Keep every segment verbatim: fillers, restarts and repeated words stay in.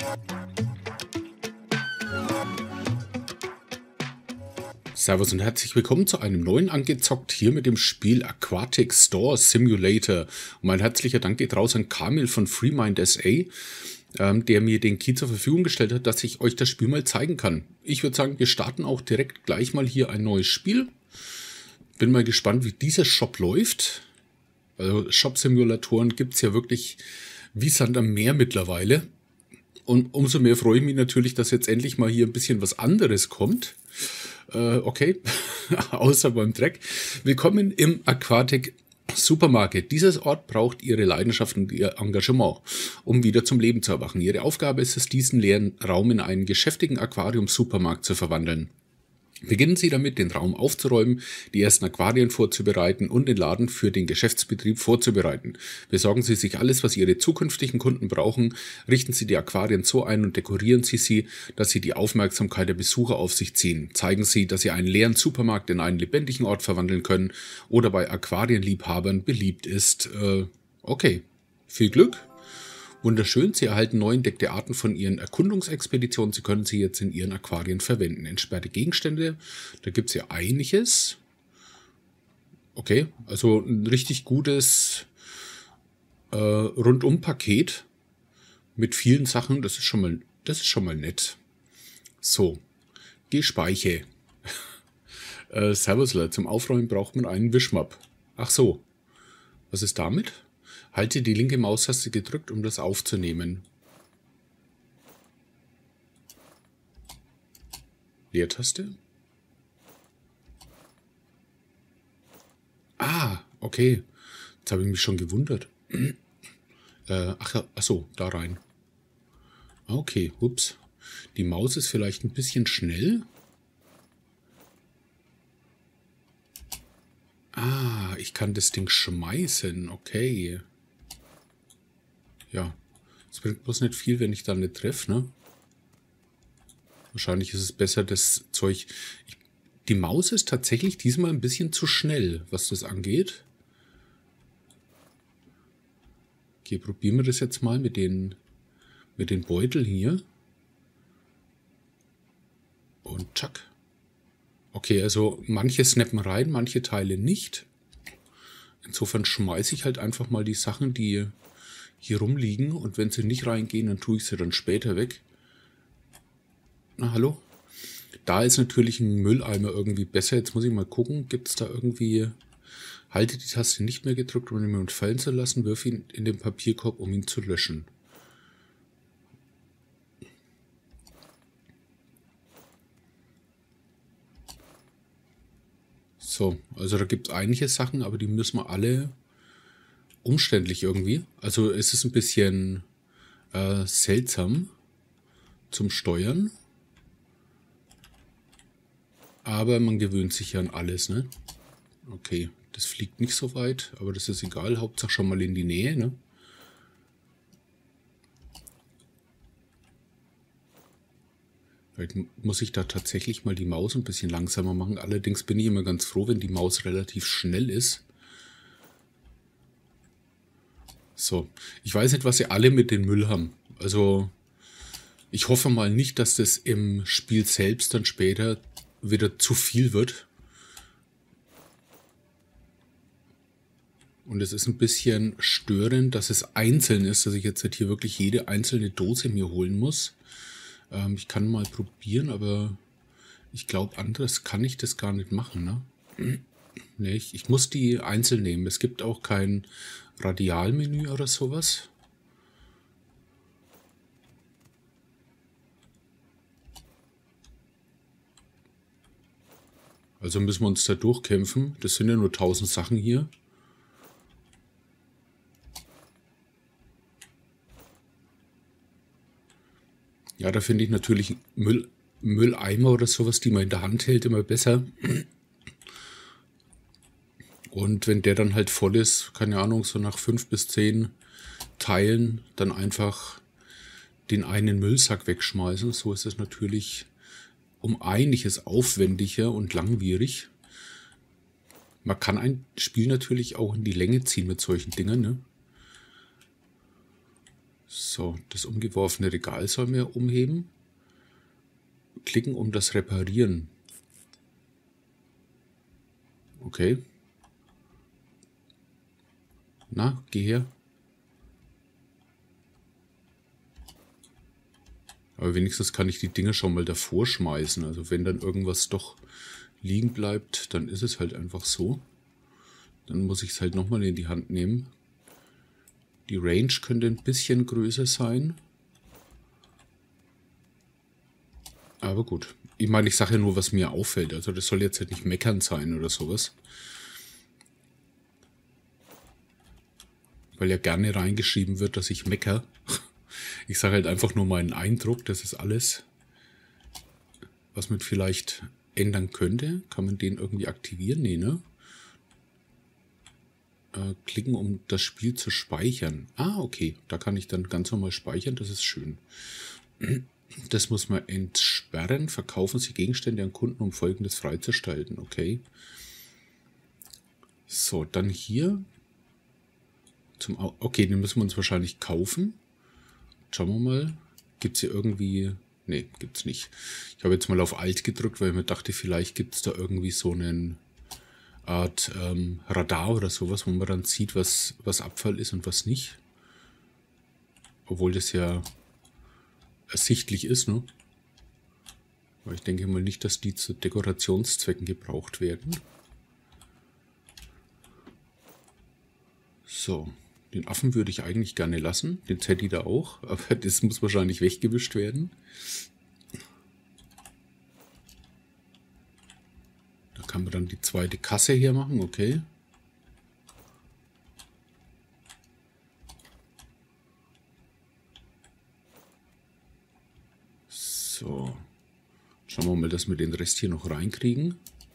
Servus und herzlich willkommen zu einem neuen Angezockt hier mit dem Spiel Aquatic Store Simulator. Und mein herzlicher Dank geht raus an Kamil von FreeMind S A, ähm, der mir den Key zur Verfügung gestellt hat, dass ich euch das Spiel mal zeigen kann. Ich würde sagen, wir starten auch direkt gleich mal hier ein neues Spiel. Bin mal gespannt, wie dieser Shop läuft. Also Shop-Simulatoren gibt es ja wirklich wie Sand am Meer mittlerweile. Und umso mehr freue ich mich natürlich, dass jetzt endlich mal hier ein bisschen was anderes kommt. Äh, okay, außer beim Dreck. Willkommen im Aquatic Supermarket. Dieser Ort braucht Ihre Leidenschaft und Ihr Engagement, um wieder zum Leben zu erwachen. Ihre Aufgabe ist es, diesen leeren Raum in einen geschäftigen Aquarium-Supermarkt zu verwandeln. Beginnen Sie damit, den Raum aufzuräumen, die ersten Aquarien vorzubereiten und den Laden für den Geschäftsbetrieb vorzubereiten. Besorgen Sie sich alles, was Ihre zukünftigen Kunden brauchen, richten Sie die Aquarien so ein und dekorieren Sie sie, dass sie die Aufmerksamkeit der Besucher auf sich ziehen. Zeigen Sie, dass Sie einen leeren Supermarkt in einen lebendigen Ort verwandeln können oder bei Aquarienliebhabern beliebt ist. Äh, okay, viel Glück. Wunderschön, Sie erhalten neu entdeckte Arten von Ihren Erkundungsexpeditionen. Sie können sie jetzt in Ihren Aquarien verwenden. Entsperrte Gegenstände, da gibt es ja einiges. Okay, also ein richtig gutes äh, Rundum-Paket mit vielen Sachen. Das ist schon mal, das ist schon mal nett. So, Gespeiche. äh, Servusler, zum Aufräumen braucht man einen Wischmopp. Ach so, was ist damit? Halte die linke Maustaste gedrückt, um das aufzunehmen. Leertaste? Ah, okay. Jetzt habe ich mich schon gewundert. äh, ach, ja, ach so, da rein. Okay, ups. Die Maus ist vielleicht ein bisschen schnell. Ah, ich kann das Ding schmeißen. Okay. Ja, es bringt bloß nicht viel, wenn ich da nicht treffe, ne? Wahrscheinlich ist es besser, das Zeug... Ich, die Maus ist tatsächlich diesmal ein bisschen zu schnell, was das angeht. Okay, probieren wir das jetzt mal mit den, mit den Beuteln hier. Und tschack. Okay, also manche snappen rein, manche Teile nicht. Insofern schmeiße ich halt einfach mal die Sachen, die hier rumliegen, und wenn sie nicht reingehen, dann tue ich sie dann später weg. Na, hallo? Da ist natürlich ein Mülleimer irgendwie besser. Jetzt muss ich mal gucken, gibt es da irgendwie... Halte die Taste nicht mehr gedrückt, um ihn fallen zu lassen, wirf ihn in den Papierkorb, um ihn zu löschen. So, also da gibt es einige Sachen, aber die müssen wir alle... umständlich irgendwie. Also es ist ein bisschen äh, seltsam zum Steuern. Aber man gewöhnt sich ja an alles, ne? Okay, das fliegt nicht so weit, aber das ist egal. Hauptsache schon mal in die Nähe, ne? Vielleicht muss ich da tatsächlich mal die Maus ein bisschen langsamer machen. Allerdings bin ich immer ganz froh, wenn die Maus relativ schnell ist. So, ich weiß nicht, was sie alle mit dem Müll haben. Also, ich hoffe mal nicht, dass das im Spiel selbst dann später wieder zu viel wird. Und es ist ein bisschen störend, dass es einzeln ist, dass ich jetzt halt hier wirklich jede einzelne Dose mir holen muss. Ähm, ich kann mal probieren, aber ich glaube, anderes kann ich das gar nicht machen, ne? Nee, ich, ich muss die einzeln nehmen. Es gibt auch kein Radialmenü oder sowas. Also müssen wir uns da durchkämpfen. Das sind ja nur tausend Sachen hier. Ja, da finde ich natürlich Müll, Mülleimer oder sowas, die man in der Hand hält, immer besser. Und wenn der dann halt voll ist, keine Ahnung, so nach fünf bis zehn Teilen, dann einfach den einen Müllsack wegschmeißen. So ist es natürlich um einiges aufwendiger und langwierig. Man kann ein Spiel natürlich auch in die Länge ziehen mit solchen Dingen, ne? So, das umgeworfene Regal soll mir umheben. Klicken, um das Reparieren. Okay. Na, geh her. Aber wenigstens kann ich die Dinger schon mal davor schmeißen. Also wenn dann irgendwas doch liegen bleibt, dann ist es halt einfach so. Dann muss ich es halt nochmal in die Hand nehmen. Die Range könnte ein bisschen größer sein. Aber gut. Ich meine, ich sage ja nur, was mir auffällt. Also das soll jetzt halt nicht meckern sein oder sowas. Weil ja gerne reingeschrieben wird, dass ich mecker. Ich sage halt einfach nur meinen Eindruck. Das ist alles, was man vielleicht ändern könnte. Kann man den irgendwie aktivieren? Nee, ne? Äh, klicken, um das Spiel zu speichern. Ah, okay. Da kann ich dann ganz normal speichern. Das ist schön. Das muss man entsperren. Verkaufen Sie Gegenstände an Kunden, um Folgendes freizuschalten. Okay. So, dann hier. Zum Au okay, den müssen wir uns wahrscheinlich kaufen. Schauen wir mal. Gibt es hier irgendwie... Ne, gibt es nicht. Ich habe jetzt mal auf Alt gedrückt, weil ich mir dachte, vielleicht gibt es da irgendwie so einen Art ähm, Radar oder sowas, wo man dann sieht, was, was Abfall ist und was nicht. Obwohl das ja ersichtlich ist, ne? Aber ich denke mal nicht, dass die zu Dekorationszwecken gebraucht werden. So, den Affen würde ich eigentlich gerne lassen. Den Teddy da auch, aber das muss wahrscheinlich weggewischt werden. Da kann man dann die zweite Kasse hier machen, okay. So, schauen wir mal, dass wir den Rest hier noch reinkriegen.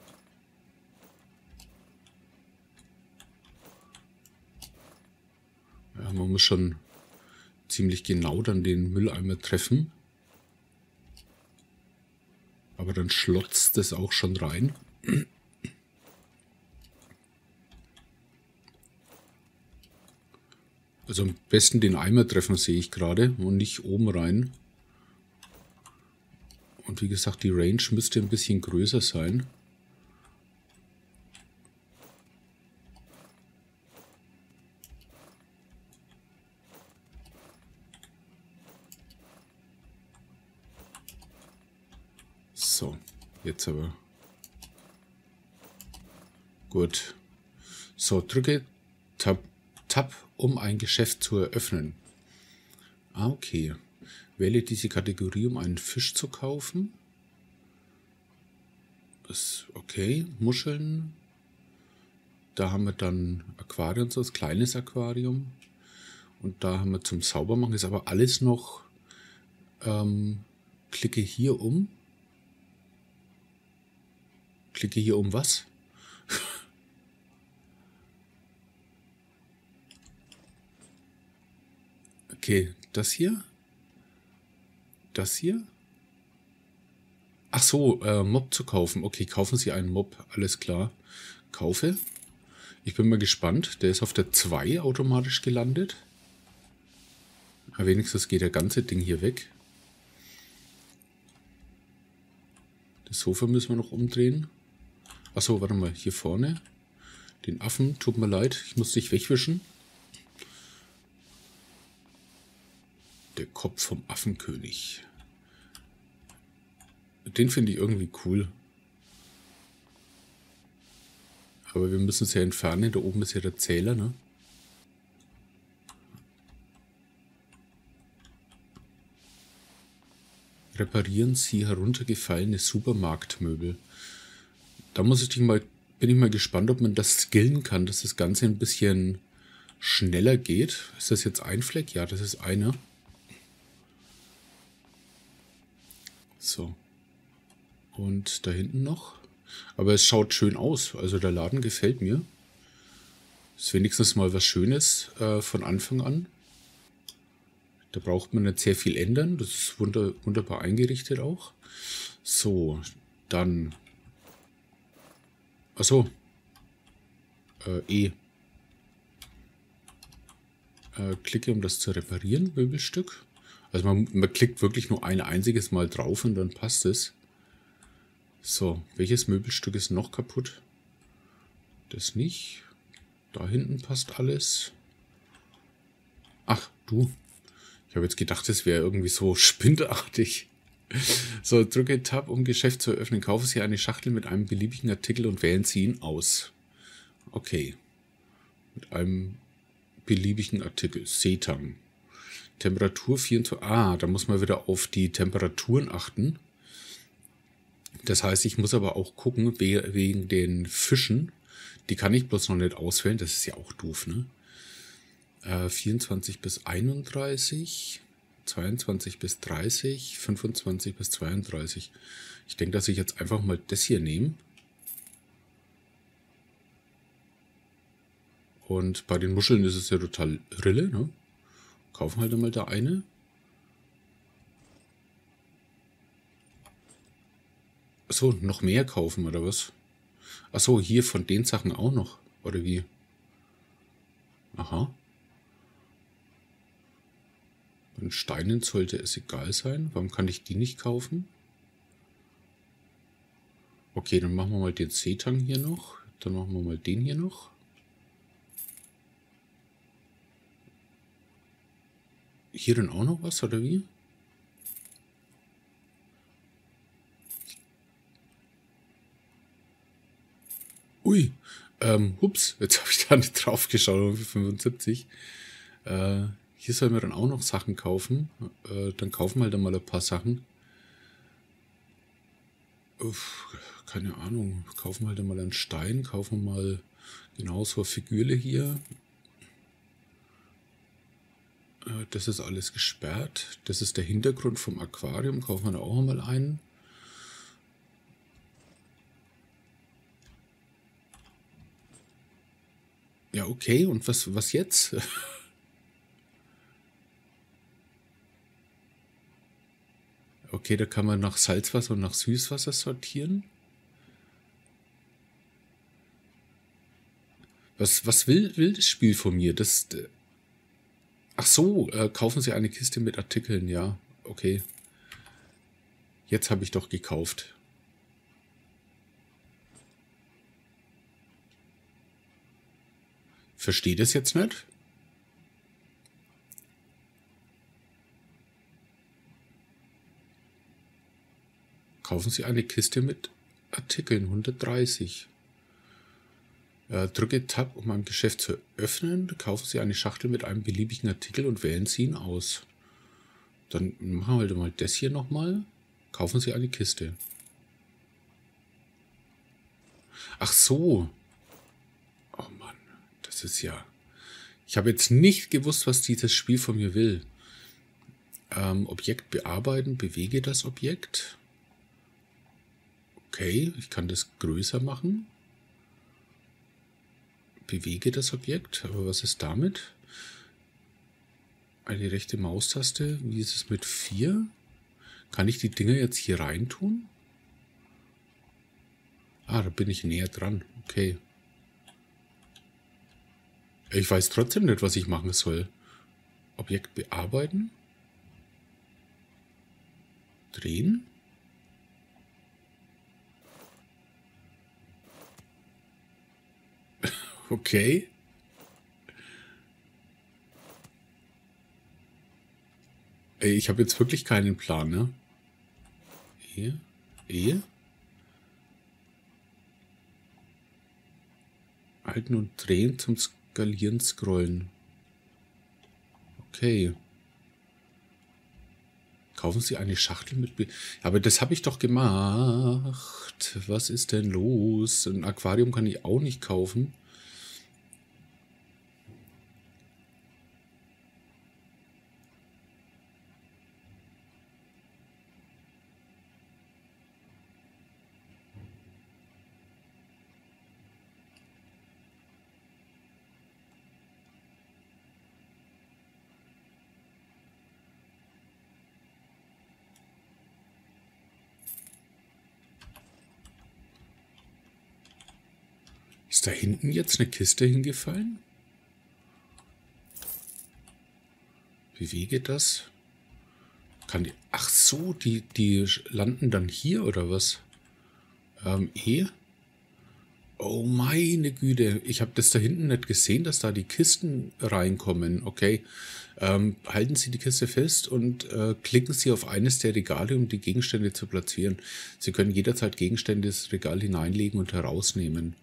Ja, man muss schon ziemlich genau dann den Mülleimer treffen. Aber dann schlotzt es auch schon rein. Also am besten den Eimer treffen, sehe ich gerade, und nicht oben rein. Und wie gesagt, die Range müsste ein bisschen größer sein. So, jetzt aber. Gut. So, drücke Tab, Tab, um ein Geschäft zu eröffnen. Ah, okay. Wähle diese Kategorie, um einen Fisch zu kaufen. Das, okay, Muscheln. Da haben wir dann Aquarium, so ein kleines Aquarium. Und da haben wir zum Saubermachen, ist aber alles noch, ähm, klicke hier um. Klicke hier um was? Okay, das hier? Das hier? Ach so, äh, Mob zu kaufen. Okay, kaufen Sie einen Mob, alles klar. Kaufe. Ich bin mal gespannt. Der ist auf der zwei automatisch gelandet. Aber wenigstens geht der ganze Ding hier weg. Das Sofa müssen wir noch umdrehen. Achso, warte mal, hier vorne. Den Affen, tut mir leid, ich muss dich wegwischen. Der Kopf vom Affenkönig. Den finde ich irgendwie cool. Aber wir müssen es ja entfernen. Da oben ist ja der Zähler, ne? Reparieren Sie heruntergefallene Supermarktmöbel. Da muss ich dich mal, bin ich mal gespannt, ob man das skillen kann, dass das Ganze ein bisschen schneller geht. Ist das jetzt ein Fleck? Ja, das ist einer. So. Und da hinten noch. Aber es schaut schön aus. Also der Laden gefällt mir. Ist wenigstens mal was Schönes äh, von Anfang an. Da braucht man nicht sehr viel ändern. Das ist wunder, wunderbar eingerichtet auch. So, dann. Achso. Äh, E. Äh, klicke, um das zu reparieren, Möbelstück. Also man, man klickt wirklich nur ein einziges Mal drauf und dann passt es. So, welches Möbelstück ist noch kaputt? Das nicht. Da hinten passt alles. Ach, du. Ich habe jetzt gedacht, das wäre irgendwie so spindartig. So, drücke Tab, um Geschäft zu eröffnen. Kaufen Sie eine Schachtel mit einem beliebigen Artikel und wählen Sie ihn aus. Okay. Mit einem beliebigen Artikel. Seetang. Temperatur vierundzwanzig. Ah, da muss man wieder auf die Temperaturen achten. Das heißt, ich muss aber auch gucken, wegen den Fischen. Die kann ich bloß noch nicht auswählen. Das ist ja auch doof, ne? Äh, vierundzwanzig bis einunddreißig. zweiundzwanzig bis dreißig. fünfundzwanzig bis zweiunddreißig. Ich denke, dass ich jetzt einfach mal das hier nehme. Und bei den Muscheln ist es ja total Rille, ne? Kaufen halt einmal da eine. Achso, noch mehr kaufen, oder was? Achso, hier von den Sachen auch noch. Oder wie? Aha. Bei den Steinen sollte es egal sein. Warum kann ich die nicht kaufen? Okay, dann machen wir mal den Seetang hier noch. Dann machen wir mal den hier noch. Hier dann auch noch was, oder wie? Ui, ähm, hups, jetzt habe ich da nicht drauf geschaut, fünfundsiebzig. Äh, hier sollen wir dann auch noch Sachen kaufen. Äh, dann kaufen wir halt mal ein paar Sachen. Uff, keine Ahnung, kaufen wir halt mal einen Stein, kaufen wir mal genauso eine Figürle hier. Äh, das ist alles gesperrt. Das ist der Hintergrund vom Aquarium, kaufen wir da auch mal einen. Ja, okay, und was, was jetzt? Okay, da kann man nach Salzwasser und nach Süßwasser sortieren. Was, was will, will das Spiel von mir? Das, ach so, äh, kaufen Sie eine Kiste mit Artikeln, ja, okay. Jetzt habe ich doch gekauft. Verstehe das jetzt nicht? Kaufen Sie eine Kiste mit Artikeln, hundertdreißig. Äh, drücke Tab, um ein Geschäft zu öffnen. Kaufen Sie eine Schachtel mit einem beliebigen Artikel und wählen Sie ihn aus. Dann machen wir halt mal das hier nochmal. Kaufen Sie eine Kiste. Ach so. Oh Mann, das ist ja... Ich habe jetzt nicht gewusst, was dieses Spiel von mir will. Ähm, Objekt bearbeiten, bewege das Objekt. Okay, ich kann das größer machen. Bewege das Objekt, aber was ist damit? Eine rechte Maustaste, wie ist es mit vier? Kann ich die Dinger jetzt hier rein tun? Ah, da bin ich näher dran, okay. Ich weiß trotzdem nicht, was ich machen soll. Objekt bearbeiten. Drehen. Okay. Ich habe jetzt wirklich keinen Plan, ne? Hier. Hier. Halten und drehen zum Skalieren, scrollen. Okay. Kaufen Sie eine Schachtel mit... Be Aber das habe ich doch gemacht. Was ist denn los? Ein Aquarium kann ich auch nicht kaufen. Ist da hinten jetzt eine Kiste hingefallen? bewege das. Kann die, ach so, die, die landen dann hier oder was? Ähm, E? Oh meine Güte, ich habe das da hinten nicht gesehen, dass da die Kisten reinkommen. Okay, ähm, halten Sie die Kiste fest und äh, klicken Sie auf eines der Regale, um die Gegenstände zu platzieren. Sie können jederzeit Gegenstände ins Regal hineinlegen und herausnehmen.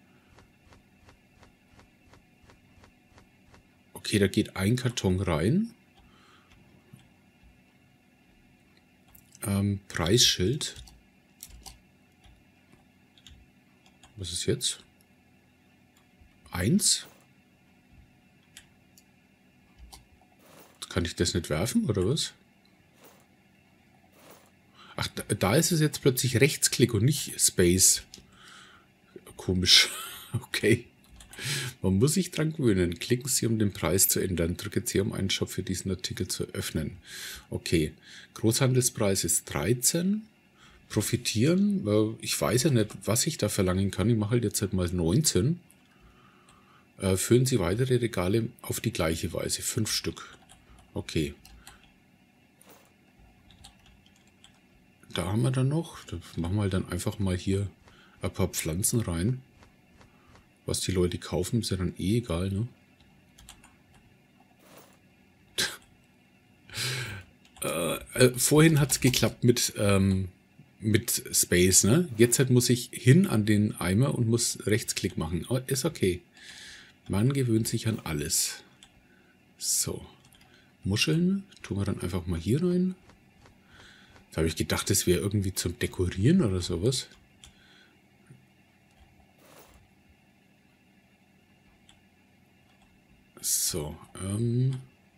Okay, da geht ein Karton rein. Ähm, Preisschild. Was ist jetzt? Eins? Kann ich das nicht werfen, oder was? Ach, da, da ist es jetzt plötzlich Rechtsklick und nicht Space. Komisch. Okay. Man muss sich dran gewöhnen. Klicken Sie, um den Preis zu ändern. Drücken Sie, um einen Shop für diesen Artikel zu öffnen. Okay. Großhandelspreis ist dreizehn. Profitieren. Ich weiß ja nicht, was ich da verlangen kann. Ich mache halt jetzt halt mal neunzehn. Äh, füllen Sie weitere Regale auf die gleiche Weise. Fünf Stück. Okay. Da haben wir dann noch. Da machen wir dann einfach mal hier ein paar Pflanzen rein. Was die Leute kaufen, ist ja dann eh egal, ne? äh, äh, vorhin hat es geklappt mit, ähm, mit Space, ne? Jetzt halt muss ich hin an den Eimer und muss Rechtsklick machen. Oh, ist okay. Man gewöhnt sich an alles. So. Muscheln tun wir dann einfach mal hier rein. Da habe ich gedacht, das wäre irgendwie zum Dekorieren oder sowas. So, ähm.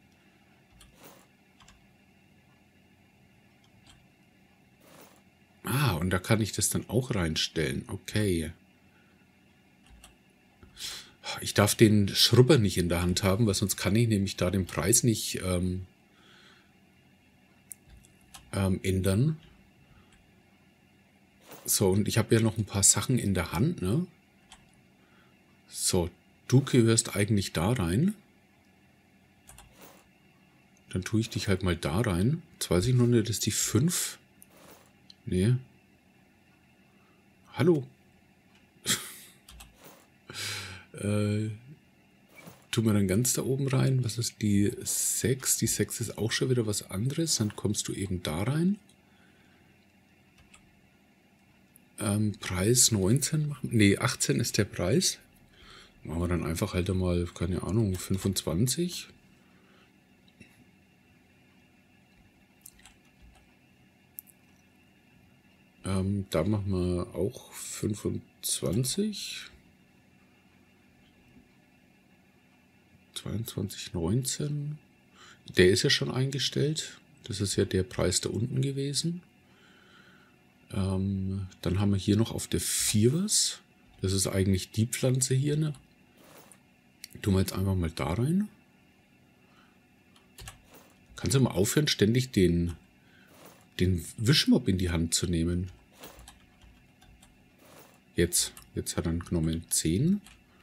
Ah, und da kann ich das dann auch reinstellen. Okay. Ich darf den Schrubber nicht in der Hand haben, weil sonst kann ich nämlich da den Preis nicht ähm, ähm, ändern. So, und ich habe ja noch ein paar Sachen in der Hand, ne? So, du gehörst eigentlich da rein. Dann tue ich dich halt mal da rein. Jetzt weiß ich noch nicht, dass die fünf. Nee. Hallo. äh, tun wir dann ganz da oben rein. Was ist die sechs? Die sechs ist auch schon wieder was anderes. Dann kommst du eben da rein. Ähm, Preis neunzehn machen. Nee, achtzehn ist der Preis. Machen wir dann einfach halt mal, keine Ahnung, fünfundzwanzig. Ähm, da machen wir auch fünfundzwanzig. zweiundzwanzig, neunzehn. Der ist ja schon eingestellt. Das ist ja der Preis da unten gewesen. Ähm, dann haben wir hier noch auf der vier was. Das ist eigentlich die Pflanze hier, ne? Tun wir jetzt einfach mal da rein. Kannst du mal aufhören, ständig den, den Wischmopp in die Hand zu nehmen? Jetzt. Jetzt hat er genommen zehn.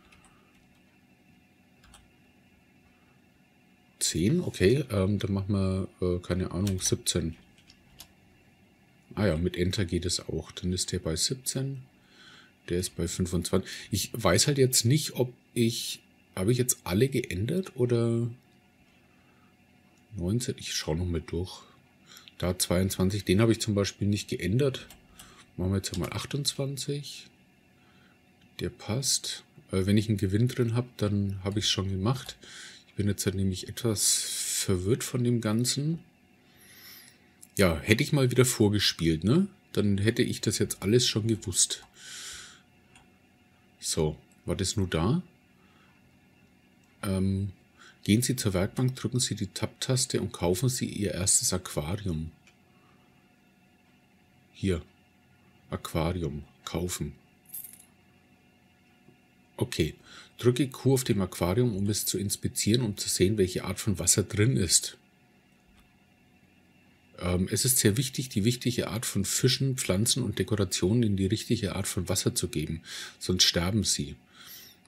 zehn, okay. Ähm, dann machen wir, äh, keine Ahnung, siebzehn. Ah ja, mit Enter geht es auch. Dann ist der bei siebzehn. Der ist bei fünfundzwanzig. Ich weiß halt jetzt nicht, ob ich... Habe ich jetzt alle geändert oder... neunzehn? Ich schaue nochmal durch. Da zweiundzwanzig, den habe ich zum Beispiel nicht geändert. Machen wir jetzt mal achtundzwanzig. Der passt. Äh, wenn ich einen Gewinn drin habe, dann habe ich es schon gemacht. Ich bin jetzt halt nämlich etwas verwirrt von dem Ganzen. Ja, hätte ich mal wieder vorgespielt, ne? Dann hätte ich das jetzt alles schon gewusst. So, war das nur da? Ähm, gehen Sie zur Werkbank, drücken Sie die Tab-Taste und kaufen Sie Ihr erstes Aquarium. Hier, Aquarium, kaufen. Okay, drücke Q auf dem Aquarium, um es zu inspizieren, um zu sehen, welche Art von Wasser drin ist. Ähm, es ist sehr wichtig, die wichtige Art von Fischen, Pflanzen und Dekorationen in die richtige Art von Wasser zu geben, sonst sterben sie.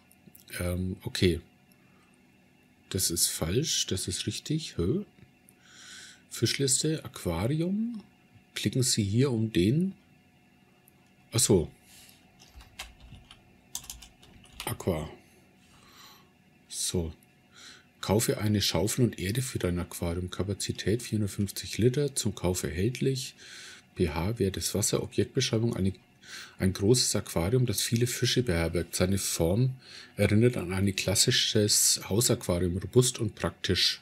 Ähm, okay. Das ist falsch, das ist richtig. Hö? Fischliste, Aquarium. Klicken Sie hier um den. Achso. Aqua. So. Kaufe eine Schaufel und Erde für dein Aquarium. Kapazität vierhundertfünfzig Liter. Zum Kauf erhältlich. pH-Wert des Wasser. Objektbeschreibung. Eine, ein großes Aquarium, das viele Fische beherbergt. Seine Form erinnert an ein klassisches Hausaquarium. Robust und praktisch.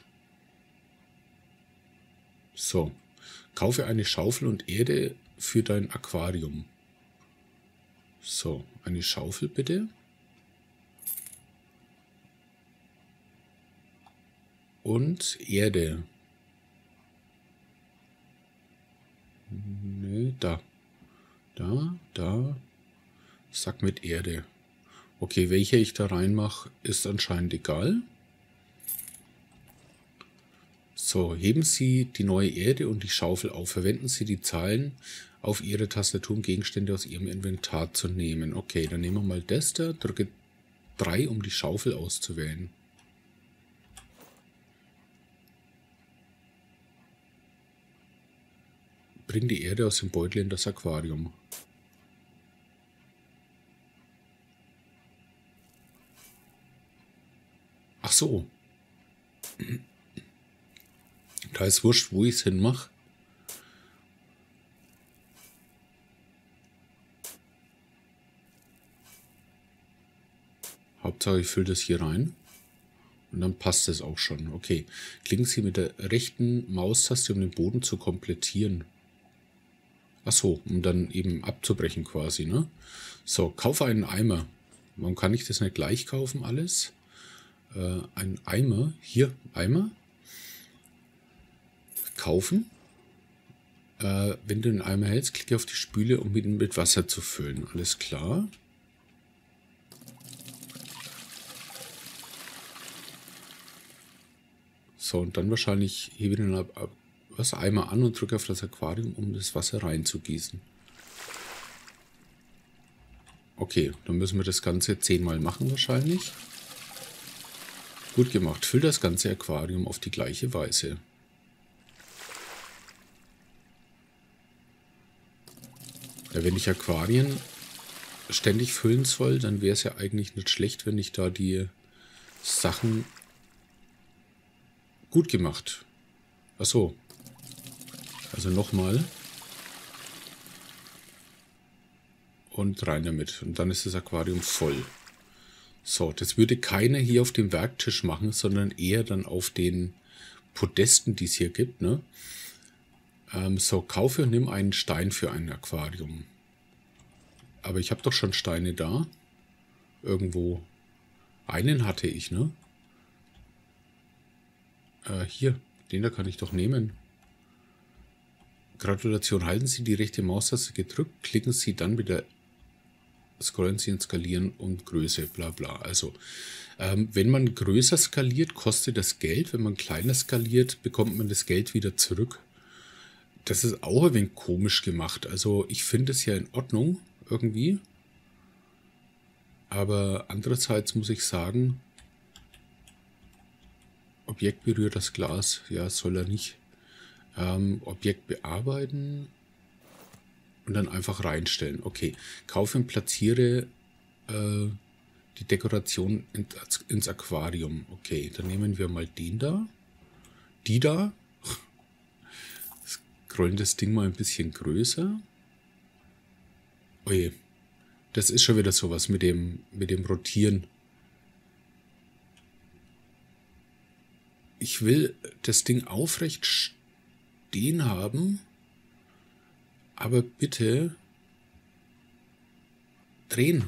So. Kaufe eine Schaufel und Erde für dein Aquarium. So. Eine Schaufel bitte. Und Erde. Nö, da. Da, da. Sack mit Erde. Okay, welche ich da reinmache, ist anscheinend egal. So, heben Sie die neue Erde und die Schaufel auf. Verwenden Sie die Zahlen auf Ihre Tastatur, um Gegenstände aus Ihrem Inventar zu nehmen. Okay, dann nehmen wir mal das da. Drücke drei, um die Schaufel auszuwählen. Bring die Erde aus dem Beutel in das Aquarium. Ach so. Da ist wurscht, wo ich es hinmache. Hauptsache ich fülle das hier rein. Und dann passt es auch schon. Okay. Klicken Sie mit der rechten Maustaste, um den Boden zu komplettieren. Ach so, um dann eben abzubrechen quasi, ne? So, kaufe einen Eimer. Warum kann ich das nicht gleich kaufen, alles? Äh, ein Eimer. Hier, Eimer. Kaufen. Äh, wenn du den Eimer hältst, klicke auf die Spüle, um ihn mit Wasser zu füllen. Alles klar. So, und dann wahrscheinlich hebe ich den ab, ab, was Eimer an und drücke auf das Aquarium, um das Wasser reinzugießen. Okay, dann müssen wir das Ganze zehnmal machen wahrscheinlich. Gut gemacht. Füll das ganze Aquarium auf die gleiche Weise. Ja, wenn ich Aquarien ständig füllen soll, dann wäre es ja eigentlich nicht schlecht, wenn ich da die Sachen gut gemacht. Ach so. Also nochmal. Und rein damit. Und dann ist das Aquarium voll. So, das würde keiner hier auf dem Werktisch machen, sondern eher dann auf den Podesten, die es hier gibt, ne? Ähm, so, kaufe und nimm einen Stein für ein Aquarium. Aber ich habe doch schon Steine da. Irgendwo. Einen hatte ich, ne? Äh, hier. Den da kann ich doch nehmen. Gratulation. Halten Sie die rechte Maustaste gedrückt. Klicken Sie dann wieder. Scrollen Sie in Skalieren und Größe. Bla bla. Also, ähm, wenn man größer skaliert, kostet das Geld. Wenn man kleiner skaliert, bekommt man das Geld wieder zurück. Das ist auch ein wenig komisch gemacht. Also ich finde es ja in Ordnung irgendwie. Aber andererseits muss ich sagen, Objekt berührt das Glas. Ja, soll er nicht. Ähm, Objekt bearbeiten und dann einfach reinstellen. Okay, kaufe und platziere äh, die Dekoration in, ins Aquarium. Okay, dann nehmen wir mal den da. Die da. Scrollen das Ding mal ein bisschen größer. Oje, das ist schon wieder sowas mit dem, mit dem Rotieren. Ich will das Ding aufrecht stehen haben, aber bitte drehen.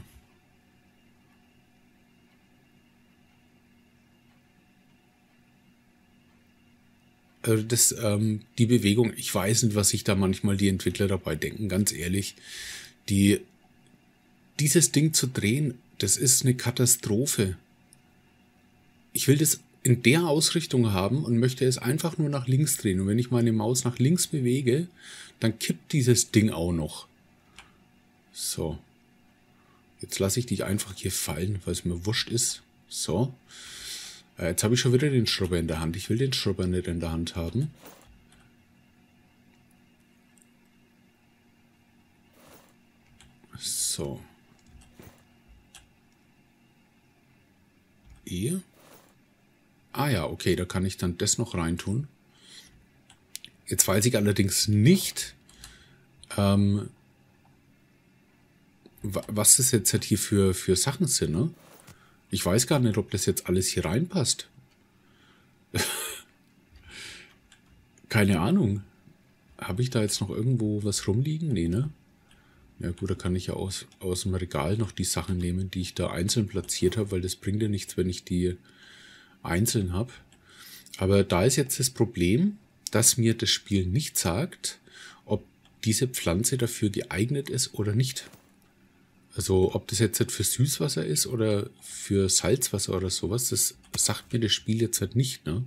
Das, ähm, die Bewegung, ich weiß nicht, was sich da manchmal die Entwickler dabei denken, ganz ehrlich. Die, dieses Ding zu drehen, das ist eine Katastrophe. Ich will das in der Ausrichtung haben und möchte es einfach nur nach links drehen. Und wenn ich meine Maus nach links bewege, dann kippt dieses Ding auch noch. So. Jetzt lasse ich dich einfach hier fallen, weil es mir wurscht ist. So. Jetzt habe ich schon wieder den Schrubber in der Hand. Ich will den Schrubber nicht in der Hand haben. So. E. Ah ja, okay, da kann ich dann das noch reintun. Jetzt weiß ich allerdings nicht, ähm, was das jetzt halt hier für, für Sachen sind, ne? Ich weiß gar nicht, ob das jetzt alles hier reinpasst. Keine Ahnung. Habe ich da jetzt noch irgendwo was rumliegen? Nee, ne? Ja gut, da kann ich ja aus, aus dem Regal noch die Sachen nehmen, die ich da einzeln platziert habe, weil das bringt ja nichts, wenn ich die einzeln habe. Aber da ist jetzt das Problem, dass mir das Spiel nicht sagt, ob diese Pflanze dafür geeignet ist oder nicht. Also ob das jetzt halt für Süßwasser ist oder für Salzwasser oder sowas, das sagt mir das Spiel jetzt halt nicht, ne?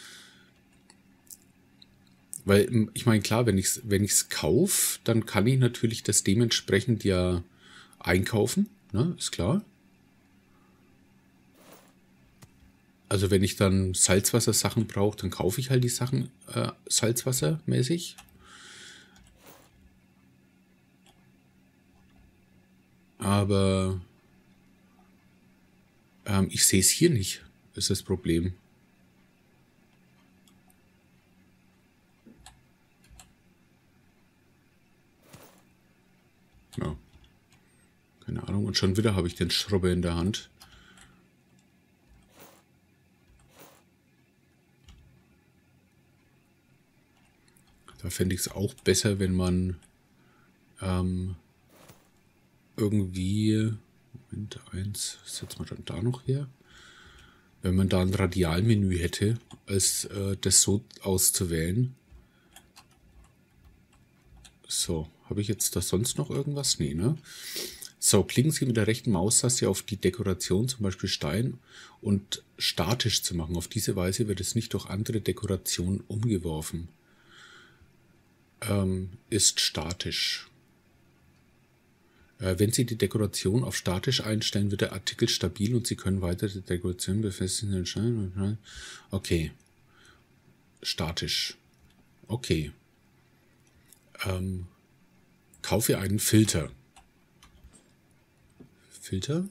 Weil, ich meine, klar, wenn ich es wenn ich's kaufe, dann kann ich natürlich das dementsprechend ja einkaufen, ne? Ist klar. Also wenn ich dann Salzwassersachen brauche, dann kaufe ich halt die Sachen äh, salzwassermäßig. Aber ähm, ich sehe es hier nicht, ist das Problem. Ja. Keine Ahnung. Und schon wieder habe ich den Schrubber in der Hand. Da fände ich es auch besser, wenn man ähm, irgendwie, Moment, eins, setzen wir dann da noch her, wenn man da ein Radialmenü hätte, als äh, das so auszuwählen. So, habe ich jetzt da sonst noch irgendwas? Nee, ne? So, klicken Sie mit der rechten Maustaste auf die Dekoration, zum Beispiel Stein, und statisch zu machen. Auf diese Weise wird es nicht durch andere Dekorationen umgeworfen. Ähm, ist statisch. Äh, wenn Sie die Dekoration auf statisch einstellen, wird der Artikel stabil und Sie können weitere Dekorationen befestigen. Okay. Statisch. Okay. Ähm, kaufe einen Filter. Filter.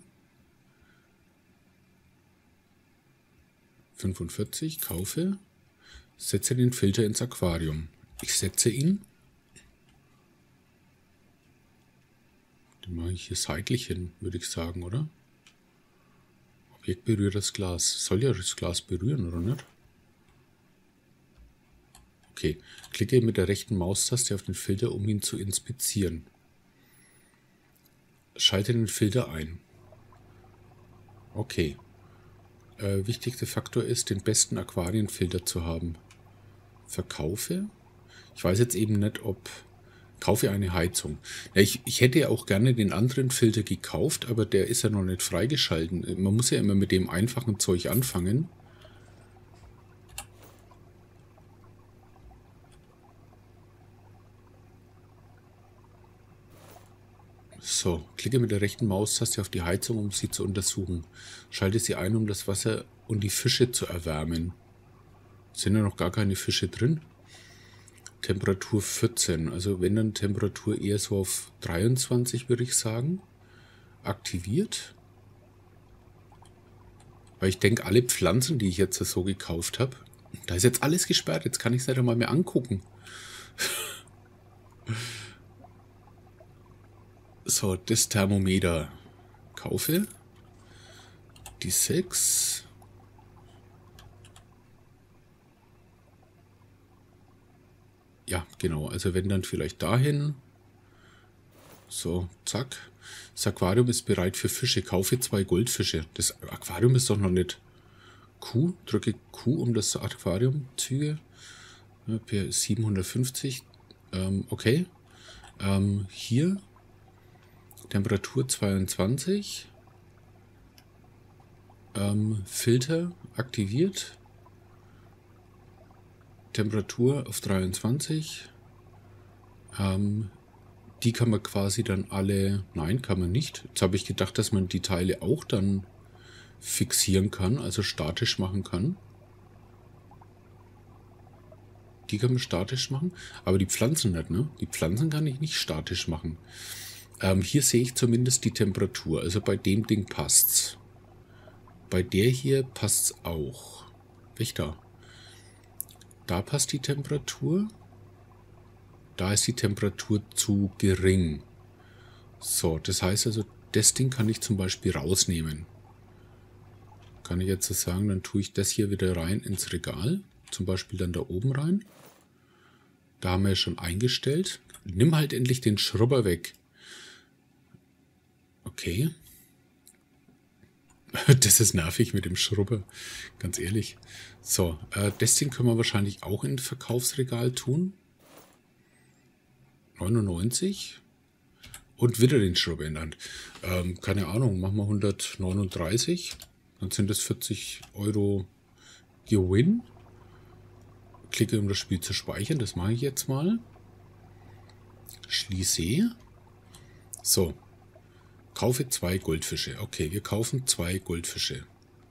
fünfundvierzig. Kaufe. Setze den Filter ins Aquarium. Ich setze ihn. Den mache ich hier seitlich hin, würde ich sagen, oder? Objekt berührt das Glas. Soll ja das Glas berühren, oder nicht? Okay. Klicke mit der rechten Maustaste auf den Filter, um ihn zu inspizieren. Schalte den Filter ein. Okay. Äh, wichtigster Faktor ist, den besten Aquarienfilter zu haben. Verkaufe. Ich weiß jetzt eben nicht, ob... Kaufe eine Heizung. Ja, ich, ich hätte ja auch gerne den anderen Filter gekauft, aber der ist ja noch nicht freigeschalten. Man muss ja immer mit dem einfachen Zeug anfangen. So, klicke mit der rechten Maustaste auf die Heizung, um sie zu untersuchen. Schalte sie ein, um das Wasser und die Fische zu erwärmen. Sind ja noch gar keine Fische drin. Temperatur vierzehn, also wenn dann Temperatur eher so auf dreiundzwanzig, würde ich sagen. Aktiviert. Weil ich denke, alle Pflanzen, die ich jetzt so gekauft habe, da ist jetzt alles gesperrt, jetzt kann ich es nicht einmal mehr angucken. So, das Thermometer. Kaufe. Die sechs. Ja, genau. Also wenn dann vielleicht dahin. So, zack. Das Aquarium ist bereit für Fische. Kaufe zwei Goldfische. Das Aquarium ist doch noch nicht. Q. Drücke Q, um das Aquarium züge. Ja, per siebenhundertfünfzig. Ähm, okay. Ähm, hier. Temperatur zweiundzwanzig. Ähm, Filter aktiviert. Temperatur auf dreiundzwanzig. Ähm, die kann man quasi dann alle... Nein, kann man nicht. Jetzt habe ich gedacht, dass man die Teile auch dann fixieren kann, also statisch machen kann. Die kann man statisch machen, aber die Pflanzen nicht, ne? Die Pflanzen kann ich nicht statisch machen. Ähm, hier sehe ich zumindest die Temperatur. Also bei dem Ding passt's. Bei der hier passt's auch. Welch da? Da passt die Temperatur. Da ist die Temperatur zu gering. So, das heißt also, das Ding kann ich zum Beispiel rausnehmen. Kann ich jetzt so sagen, dann tue ich das hier wieder rein ins Regal. Zum Beispiel dann da oben rein. Da haben wir ja schon eingestellt. Nimm halt endlich den Schrubber weg. Okay. Das ist nervig mit dem Schrubber. Ganz ehrlich. So, äh, das Ding können wir wahrscheinlich auch in Verkaufsregal tun. neunundneunzig. Und wieder den Schrubber in der Hand. Ähm, keine Ahnung, machen wir hundertneununddreißig. Dann sind das vierzig Euro Gewinn. Klicke, um das Spiel zu speichern. Das mache ich jetzt mal. Schließe. So. Kaufe zwei Goldfische. Okay, wir kaufen zwei Goldfische.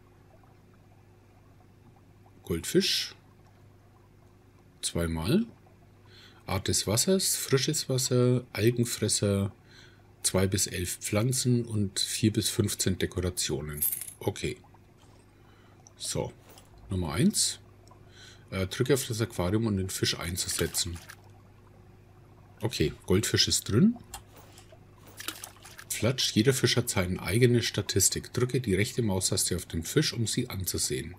Goldfisch. Zweimal. Art des Wassers, frisches Wasser, Algenfresser, zwei bis elf Pflanzen und vier bis fünfzehn Dekorationen. Okay. So. Nummer eins. Äh, drücke auf das Aquarium, um den Fisch einzusetzen. Okay, Goldfisch ist drin. Flatsch, jeder Fisch hat seine eigene Statistik. Drücke die rechte Maustaste auf den Fisch, um sie anzusehen.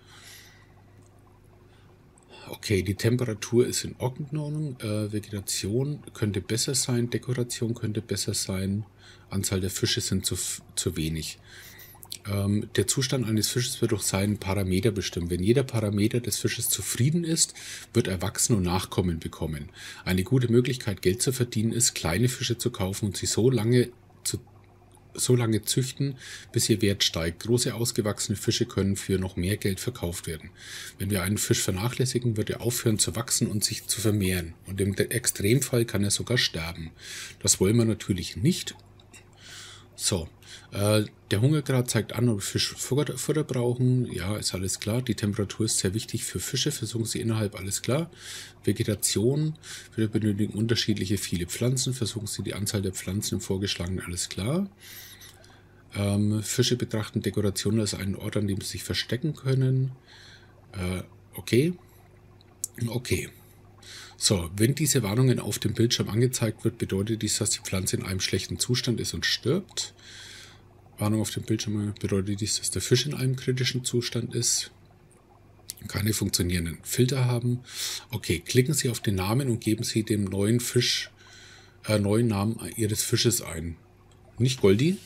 Okay, die Temperatur ist in Ordnung. Äh, Vegetation könnte besser sein. Dekoration könnte besser sein. Anzahl der Fische sind zu, zu wenig. Ähm, der Zustand eines Fisches wird durch seinen Parameter bestimmt. Wenn jeder Parameter des Fisches zufrieden ist, wird er wachsen und Nachkommen bekommen. Eine gute Möglichkeit, Geld zu verdienen, ist, kleine Fische zu kaufen und sie so lange zu so lange züchten, bis ihr Wert steigt. Große ausgewachsene Fische können für noch mehr Geld verkauft werden. Wenn wir einen Fisch vernachlässigen, wird er aufhören zu wachsen und sich zu vermehren. Und im Extremfall kann er sogar sterben. Das wollen wir natürlich nicht. So, äh, der Hungergrad zeigt an, ob Fische Futter, Futter brauchen. Ja, ist alles klar. Die Temperatur ist sehr wichtig für Fische. Versuchen sie innerhalb, alles klar. Vegetation, wir benötigen unterschiedliche viele Pflanzen. Versuchen sie die Anzahl der Pflanzen im vorgeschlagenen, alles klar. Ähm, Fische betrachten Dekoration als einen Ort, an dem sie sich verstecken können. Äh, okay. Okay. So, wenn diese Warnungen auf dem Bildschirm angezeigt wird, bedeutet dies, dass die Pflanze in einem schlechten Zustand ist und stirbt. Warnung auf dem Bildschirm bedeutet dies, dass der Fisch in einem kritischen Zustand ist. Keine funktionierenden Filter haben. Okay, klicken Sie auf den Namen und geben Sie dem neuen Fisch, äh, neuen Namen Ihres Fisches ein. Nicht Goldi.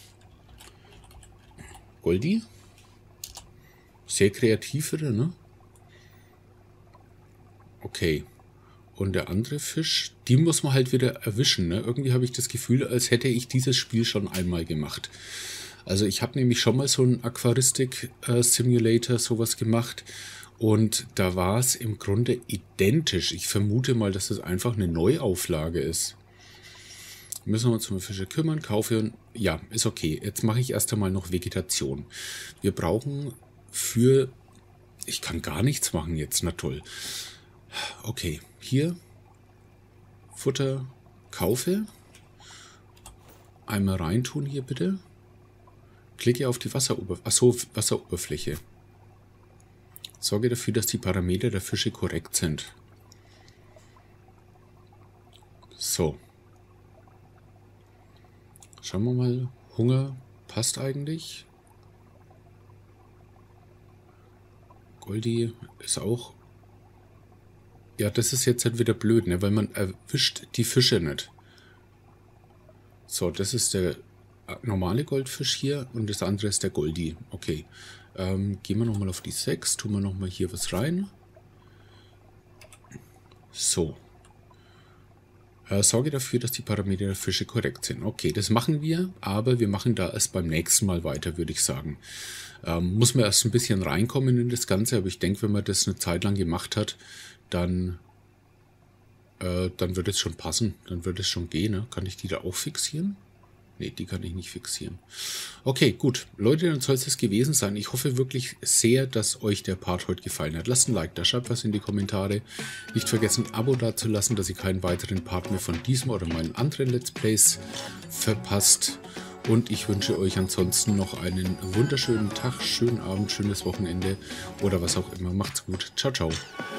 Goldi. Sehr kreativ wieder, ne? Okay. Und der andere Fisch, die muss man halt wieder erwischen, ne? Irgendwie habe ich das Gefühl, als hätte ich dieses Spiel schon einmal gemacht. Also ich habe nämlich schon mal so einen Aquaristik-Simulator äh, sowas gemacht und da war es im Grunde identisch. Ich vermute mal, dass das einfach eine Neuauflage ist. Müssen wir uns um Fische kümmern, kaufen. Ja, ist okay. Jetzt mache ich erst einmal noch Vegetation. Wir brauchen für... Ich kann gar nichts machen jetzt, na toll. Okay, hier Futter kaufe. Einmal reintun hier bitte. Klicke auf die Wasserober Achso, Wasseroberfläche. Sorge dafür, dass die Parameter der Fische korrekt sind. So. Schauen wir mal. Hunger passt eigentlich. Goldi ist auch... Ja, das ist jetzt halt wieder blöd, ne? Weil man erwischt die Fische nicht. So, das ist der normale Goldfisch hier und das andere ist der Goldi. Okay. Ähm, gehen wir nochmal auf die sechs, tun wir nochmal hier was rein. So. Äh, sorge dafür, dass die Parameter der Fische korrekt sind. Okay, das machen wir, aber wir machen da erst beim nächsten Mal weiter, würde ich sagen. Ähm, muss man erst ein bisschen reinkommen in das Ganze, aber ich denke, wenn man das eine Zeit lang gemacht hat, dann, äh, dann wird es schon passen. Dann wird es schon gehen. Ne? Kann ich die da auch fixieren? Ne, die kann ich nicht fixieren. Okay, gut. Leute, dann soll es das gewesen sein. Ich hoffe wirklich sehr, dass euch der Part heute gefallen hat. Lasst ein Like da, schreibt was in die Kommentare. Nicht vergessen, ein Abo dazulassen, dass ihr keinen weiteren Part mehr von diesem oder meinen anderen Let's Plays verpasst. Und ich wünsche euch ansonsten noch einen wunderschönen Tag, schönen Abend, schönes Wochenende oder was auch immer. Macht's gut. Ciao, ciao.